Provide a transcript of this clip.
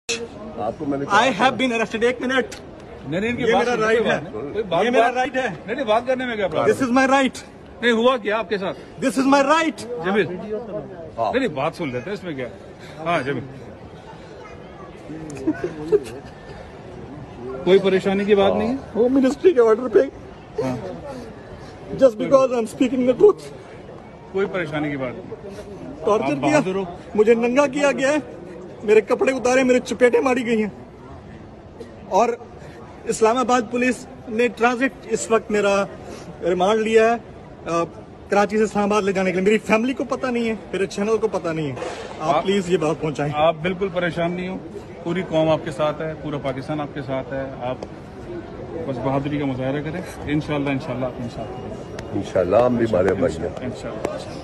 आपको मैंने I have been arrested. 1 minute, नहीं, ये मेरा राइट है, ये मेरा राइट है। नहीं, बात करने में क्या problem? This is my right. नहीं हुआ क्या आपके साथ? This is my right. Jameel, नहीं बात सुन लेते हैं, इसमें क्या? हाँ जमील, कोई परेशानी की बात नहीं है। होम मिनिस्ट्री के ऑर्डर पे just because I am speaking the truth कोई परेशानी की बात नहीं। टॉर्चर आप किया, बहादुर हो। मुझे नंगा किया गया है, मेरे कपड़े उतारे, मेरे चपेटे मारी गई हैं। और इस्लामाबाद पुलिस ने ट्रांजिट इस वक्त मेरा रिमांड लिया है कराची से इस्लामाबाद ले जाने के लिए। मेरी फैमिली को पता नहीं है, मेरे चैनल को पता नहीं है। आप प्लीज ये बात पहुंचाएं। आप बिल्कुल परेशान नहीं हो, पूरी कौम आपके साथ है, पूरा पाकिस्तान आपके साथ है। आप बस बहादुरी का मुजाहरा करें। इंशाल्लाह आप इंशाल्लाह इंशाल्लाह हम भी मारे भाई हैं। इंशाल्लाह।